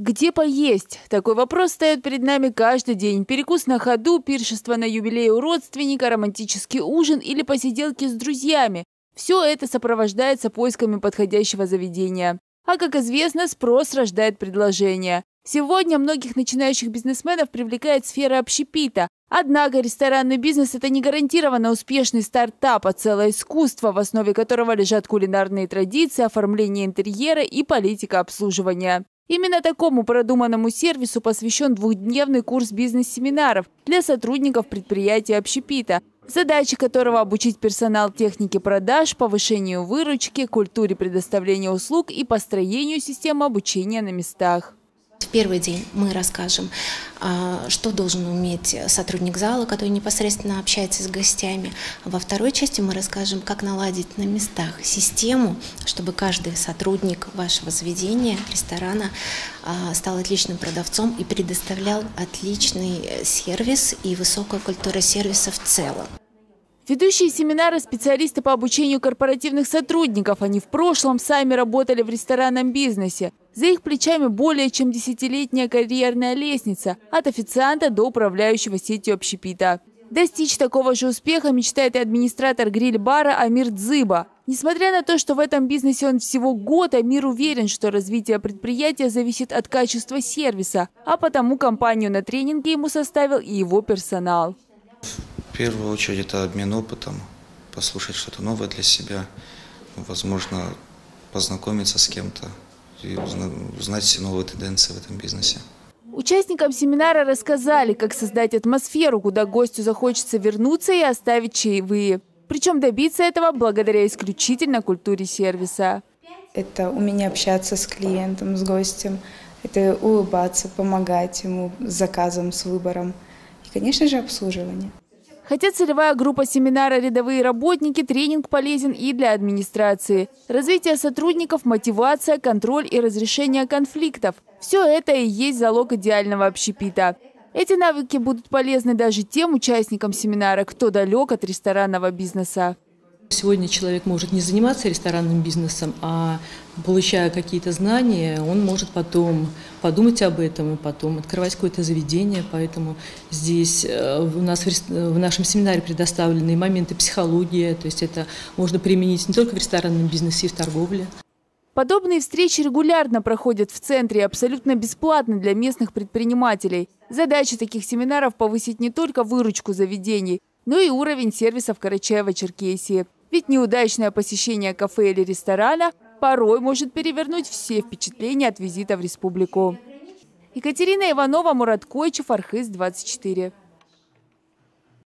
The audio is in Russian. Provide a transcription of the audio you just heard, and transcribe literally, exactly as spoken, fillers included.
Где поесть? Такой вопрос встает перед нами каждый день. Перекус на ходу, пиршество на юбилее у родственника, романтический ужин или посиделки с друзьями. Все это сопровождается поисками подходящего заведения. А как известно, спрос рождает предложение. Сегодня многих начинающих бизнесменов привлекает сфера общепита. Однако ресторанный бизнес – это не гарантированно успешный стартап, а целое искусство, в основе которого лежат кулинарные традиции, оформление интерьера и политика обслуживания. Именно такому продуманному сервису посвящен двухдневный курс бизнес-семинаров для сотрудников предприятия общепита, задача которого – обучить персонал технике продаж, повышению выручки, культуре предоставления услуг и построению системы обучения на местах. В первый день мы расскажем, что должен уметь сотрудник зала, который непосредственно общается с гостями. Во второй части мы расскажем, как наладить на местах систему, чтобы каждый сотрудник вашего заведения, ресторана стал отличным продавцом и предоставлял отличный сервис и высокую культуру сервиса в целом. Ведущие семинары – специалисты по обучению корпоративных сотрудников. Они в прошлом сами работали в ресторанном бизнесе. За их плечами более чем десятилетняя карьерная лестница – от официанта до управляющего сетью общепита. Достичь такого же успеха мечтает и администратор гриль-бара Амир Дзыба. Несмотря на то, что в этом бизнесе он всего год, Амир уверен, что развитие предприятия зависит от качества сервиса, а потому компанию на тренинге ему составил и его персонал. В первую очередь это обмен опытом, послушать что-то новое для себя, возможно, познакомиться с кем-то и узнать все новые тенденции в этом бизнесе. Участникам семинара рассказали, как создать атмосферу, куда гостю захочется вернуться и оставить чаевые. Причем добиться этого благодаря исключительно культуре сервиса. Это умение общаться с клиентом, с гостем, это улыбаться, помогать ему с заказом, с выбором и, конечно же, обслуживание. Хотя целевая группа семинара «Рядовые работники», тренинг полезен и для администрации. Развитие сотрудников, мотивация, контроль и разрешение конфликтов – все это и есть залог идеального общепита. Эти навыки будут полезны даже тем участникам семинара, кто далек от ресторанного бизнеса. Сегодня человек может не заниматься ресторанным бизнесом, а получая какие-то знания, он может потом подумать об этом и потом открывать какое-то заведение. Поэтому здесь у нас в нашем семинаре предоставлены моменты психологии, то есть это можно применить не только в ресторанном бизнесе, и в торговле. Подобные встречи регулярно проходят в центре, абсолютно бесплатно для местных предпринимателей. Задача таких семинаров – повысить не только выручку заведений, но и уровень сервиса в Карачаево-Черкесии. Ведь неудачное посещение кафе или ресторана порой может перевернуть все впечатления от визита в республику. Екатерина Иванова, Мурат Койчев, Архыз двадцать четыре.